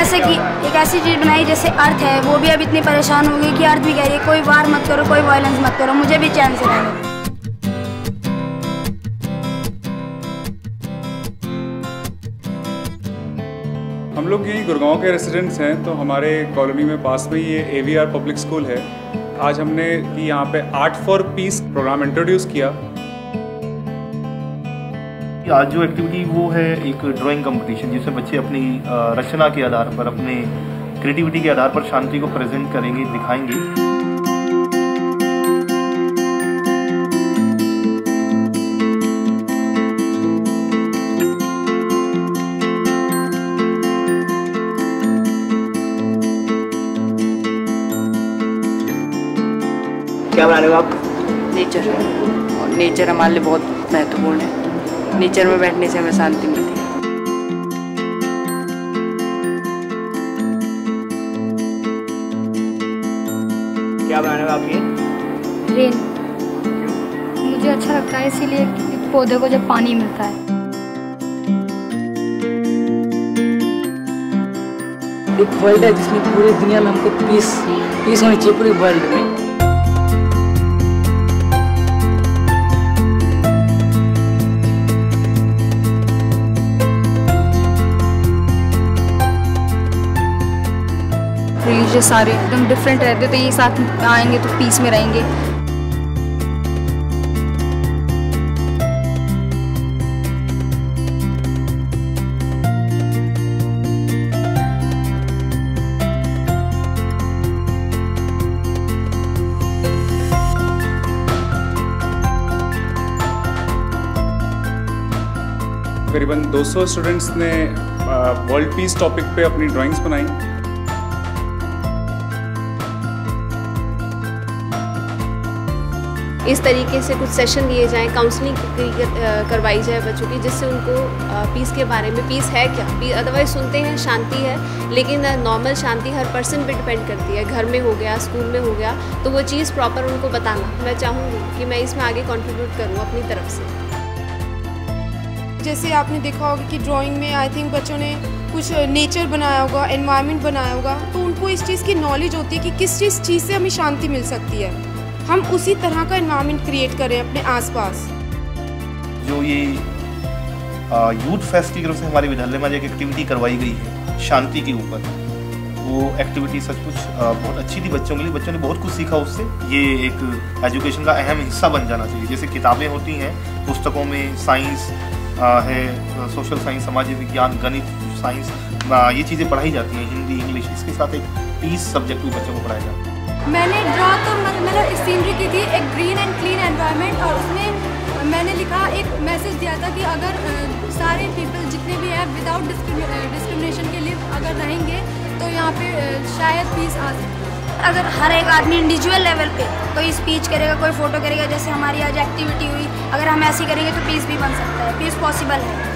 जैसे कि एक ऐसी चीज़ बनाई जैसे अर्थ है, वो भी अब इतनी परेशान हो गई कि अर्थ भी कह रही है कोई वार मत करो, कोई वायलेंस मत करो, मुझे भी चैन से रहने दो। हम लोग यही गुड़गांव के रेसिडेंट्स हैं, तो हमारे कॉलोनी में पास में ये AVR पब्लिक स्कूल है। आज हमने यहाँ पे art for peace program introduce किया। आज जो एक्टिविटी वो है एक ड्राइंग कंपटीशन, जिसमें बच्चे अपनी रचना के आधार पर, अपने क्रिएटिविटी के आधार पर शांति को प्रेजेंट करेंगे, दिखाएंगे। क्या बना रहे हो आप? नेचर, और नेचर हमारे लिए बहुत महत्वपूर्ण है। नेचर में बैठने से हमें शांति मिलती है। क्या बना रहे हो आप? ये रेन मुझे अच्छा लगता है, इसीलिए पौधे को जब पानी मिलता है। एक वर्ल्ड है जिसमें पूरी दुनिया में हमको पीस होनी चाहिए, पूरी वर्ल्ड में। रिलीजियस सारे एकदम डिफरेंट रहते, तो ये साथ आएंगे तो पीस में रहेंगे। करीबन 200 स्टूडेंट्स ने वर्ल्ड पीस टॉपिक पे अपनी ड्राइंग्स बनाई। इस तरीके से कुछ सेशन लिए जाएं, काउंसलिंग करवाई जाए बच्चों की, जिससे उनको पीस के बारे में, पीस है क्या, अदरवाइज सुनते हैं शांति है, लेकिन नॉर्मल शांति हर पर्सन पे डिपेंड करती है। घर में हो गया, स्कूल में हो गया, तो वो चीज़ प्रॉपर उनको बताना मैं चाहूँगी कि मैं इसमें आगे कंट्रीब्यूट करूँ अपनी तरफ से। जैसे आपने देखा होगा कि ड्राइंग में आई थिंक बच्चों ने कुछ नेचर बनाया होगा, एनवायरनमेंट बनाया होगा, तो उनको इस चीज़ की नॉलेज होती है कि किस चीज़ से हमें शांति मिल सकती है। हम उसी तरह का एनवायरनमेंट क्रिएट करें अपने आसपास। जो ये यूथ फेस्ट की तरफ से हमारे विद्यालय में एक एक्टिविटी करवाई गई है शांति के ऊपर, वो एक्टिविटी सचमुच बहुत अच्छी थी बच्चों के लिए। बच्चों ने बहुत कुछ सीखा उससे। ये एक एजुकेशन का अहम हिस्सा बन जाना चाहिए। जैसे किताबें होती हैं, पुस्तकों में साइंस है, सोशल साइंस, सामाजिक विज्ञान, गणित, साइंस, ये चीज़ें पढ़ाई जाती हैं, हिंदी, इंग्लिश। इसके साथ एक पीस सब्जेक्ट भी बच्चों को पढ़ाया जाता है। मैंने ड्रॉ तो मतलब सीनरी की थी, एक ग्रीन एंड क्लीन एनवायरनमेंट, और उसमें मैंने लिखा, एक मैसेज दिया था कि अगर सारे पीपल जितने भी हैं विदाउट डिस्क्रिमिनेशन के लिए अगर रहेंगे तो यहाँ पे शायद पीस आ सकती है। अगर हर एक आदमी इंडिविजुअल लेवल पे कोई स्पीच करेगा, कोई फोटो करेगा, जैसे हमारी आज एक्टिविटी हुई, अगर हम ऐसी करेंगे तो पीस भी बन सकता है, पीस पॉसिबल है।